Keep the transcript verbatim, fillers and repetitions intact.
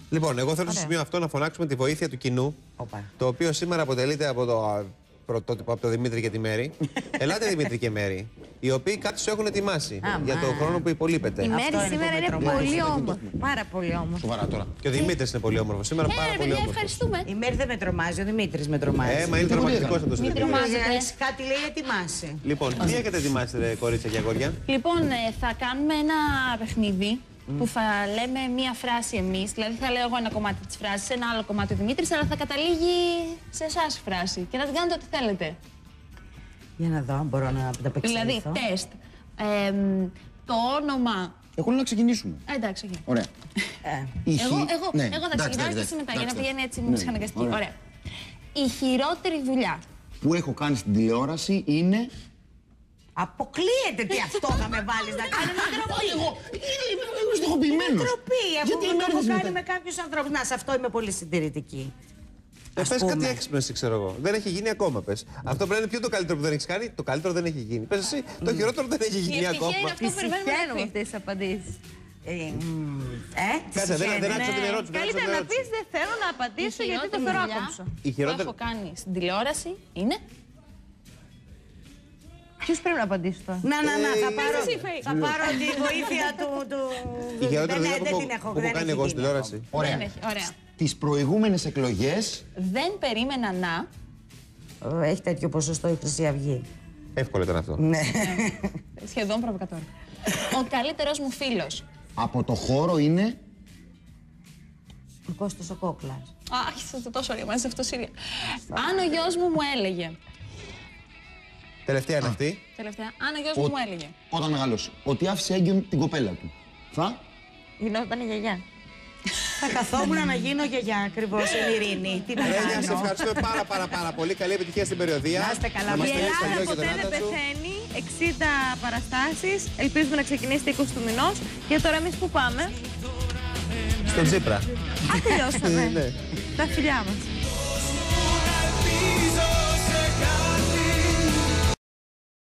Λοιπόν, εγώ θέλω στο σημείο αυτό να φωνάξουμε τη βοήθεια του κοινού. Οπα. Το οποίο σήμερα αποτελείται από το πρωτότυπο, από το Δημήτρη και τη Μέρη. Ελάτε, Δημήτρη και Μέρη. Οι οποίοι κάτι σου έχουν ετοιμάσει Α, για τον χρόνο που υπολείπεται. Η Μέρη είναι σήμερα που είναι με τρομάζει. πολύ όμορφη. Πάρα πολύ όμορφη. Σοβαρά τώρα. Και ο Δημήτρης είναι πολύ όμορφο. Σήμερα πάρα Ε, πολύ παιδιά, όμορφο. ευχαριστούμε. Η Μέρη δεν με τρομάζει, ο Δημήτρης με τρομάζει. Ε, μα είναι τρομακτικό να το Μην συνεχίσει. τρομάζετε. Έχεις κάτι λέει ετοιμάσει. Λοιπόν, τι έχετε ετοιμάσει, ρε, κορίτσια και αγόρια? Λοιπόν, ε, θα κάνουμε ένα παιχνίδι που θα λέμε μία φράση εμείς. Δηλαδή, θα λέω εγώ ένα κομμάτι της φράσης, ένα άλλο κομμάτι ο Δημήτρης, αλλά θα καταλήγει σε εσάς η φράση. Και να την κάνετε ό,τι θέλετε. Για να δω, μπορώ να τα απεξέλθω. Δηλαδή, τεστ. Ε, το όνομα. Εγώ να ξεκινήσουμε. Ε, εντάξει, okay. Ωραία. Ε. Η Εγώ, χι- εγώ, ναι, εγώ θα εντάξει, ξεκινάω και εντάξει, εσύ μετά, για να εντάξει, πηγαίνει έτσι ναι, με ψυχαναγκαστική. ωραία. Ωραία. Η χειρότερη δουλειά. Που έχω κάνει στην τηλεόραση είναι. Αποκλείεται τι αυτό θα με βάλεις να κάνω. Είναι ντροπή. Εγώ είμαι στοχοποιημένος. Είναι ντροπή. Αφού Γιατί το με έχω έρθεις κάνει μετά? με κάποιους ανθρώπους. Να, σε αυτό είμαι πολύ συντηρητική. Ε, Ας πες κάτι πούμε. έξυπνο, εσύ ξέρω εγώ. Δεν έχει γίνει ακόμα, πες. Αυτό πρέπει να είναι ποιο το καλύτερο που δεν έχει κάνει. Το καλύτερο δεν έχει γίνει. Πες εσύ, το χειρότερο δεν έχει Η γίνει ευτυχία ακόμα. είναι αυτό που περιμένουμε να Συγχαίρουμε έρθει. αυτές τις απαντήσεις. Ε, μ, ε, τι Κάτσε, δεν, συγχαίρω. δεν άκουσα την ερώτηση. δεν άκουσα Καλύτερα την να ερώτηση. πεις δεν θέλω να απαντήσω γιατί το χειρότερη φέρω δουλειά άκομψο. Η που χειρότερη. έχω κάνει στην τηλεόραση είναι. Ποιος πρέπει να απαντήσει τώρα? Να, να, να, θα Ε, πάρω, εσύ, Φέη. θα πάρω τη βοήθεια του... του... Η χειρότερη Δεν- δουλειά δεν που την έχω- έχω, που έχω δεν κάνει έχει εγώ γίνει στην τηλεόραση. Ωραία. Δεν έχει, ωραία. Τις προηγούμενες εκλογές. Δεν περίμενα να. ακόμα. Έχει τέτοιο ποσοστό η Χρυσή Αυγή. Εύκολο ήταν αυτό. Ναι. Σχεδόν προβοκατόρ. Ο καλύτερος μου φίλος. Από το χώρο είναι. Ο Κώστας ο Κόκλας. Αχ, είστε τόσο ωραία, μαζί σε αυτό Σύρια. Αν ο γιος μου μου έλεγε. Τελευταία είναι αυτή. Τελευταία, αν ο γιος μου Ο- μου έλεγε. Όταν μεγαλώσει. Ότι άφησε έγκυο την κοπέλα του. Θα. Γινόταν η γιαγιά. Θα καθόμουν να γίνω γιαγιά ακριβώς, η Ειρήνη. Τι να Ρένια, σε κάνω. ευχαριστούμε πάρα πάρα πάρα πολύ. Καλή επιτυχία στην περιοδία. Να είστε καλά, Να μας Η παιδιά. στείλεις τα Ελλάδα δυο και τον ποτέ δεν άντρα σου. πεθαίνει. εξήντα παραστάσεις. Ελπίζουμε να ξεκινήσετε είκοσι του μηνός. Και τώρα εμείς που πάμε? Στον Τσίπρα. Α, τελειώσαμε. Ναι. Τα φιλιά μας.